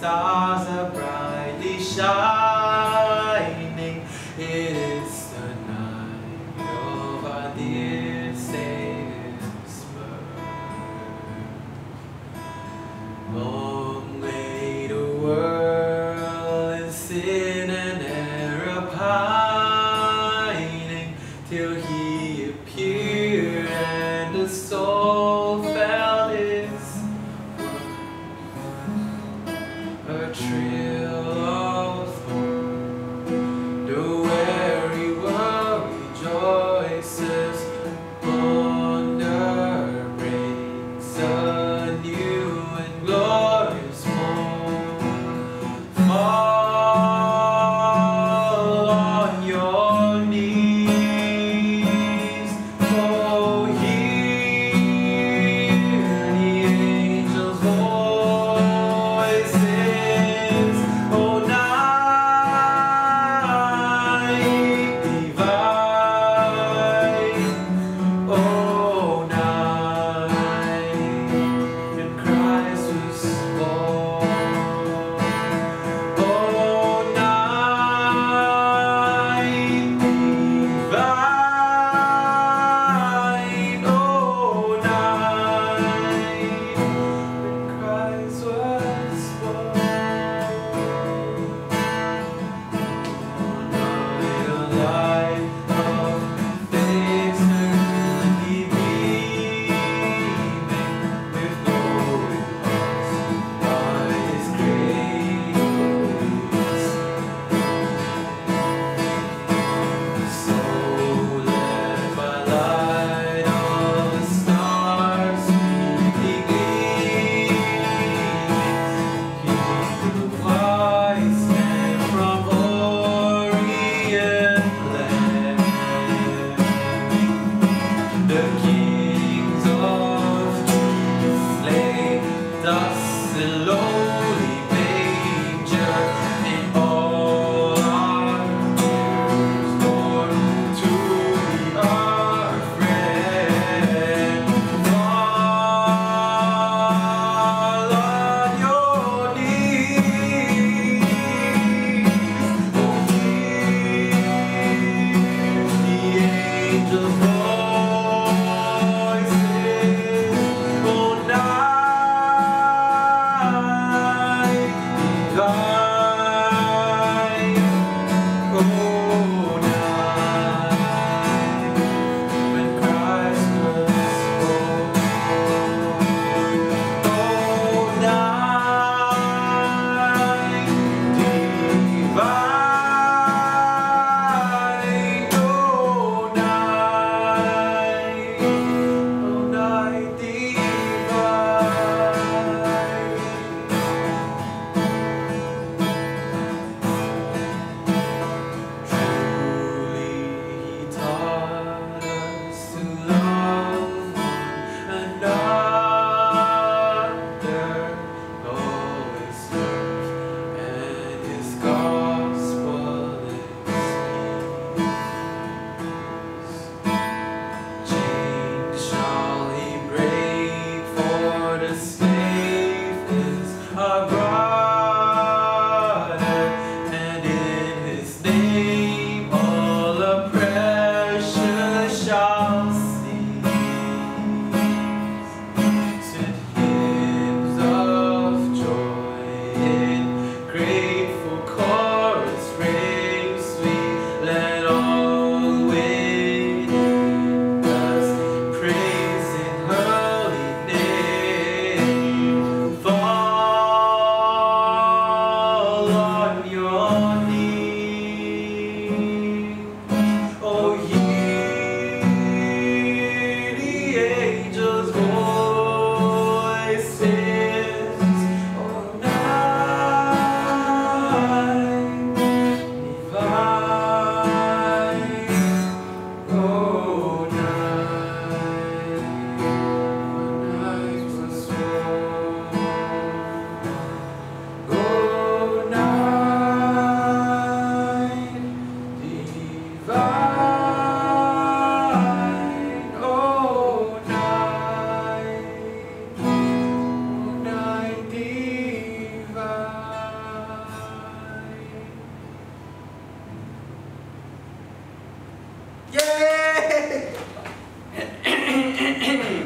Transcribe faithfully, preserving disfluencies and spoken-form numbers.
stars are brightly shining. It is the night of our dear Savior's birth. Long lay the world in sin and error pining, till He appeared and the soul felt His a trail of hope. The weary world rejoices, wonder breaks a new and glorious morn. Fall on your knees, oh, hear the angels' voices. Oh, night divine, oh, night when Christ was born. Oh, night divine, oh, night when Christ was born. The light of faith certainly beaming, with glowing hearts by His grace. So led by light of the stars sweetly gleaming, King of wise men from Orient land, the kings of kings lay thus in lowly manger, and all our fears born to be our friend. Fall on your knees, oh, hear the angels' voices. Oh, night Amen.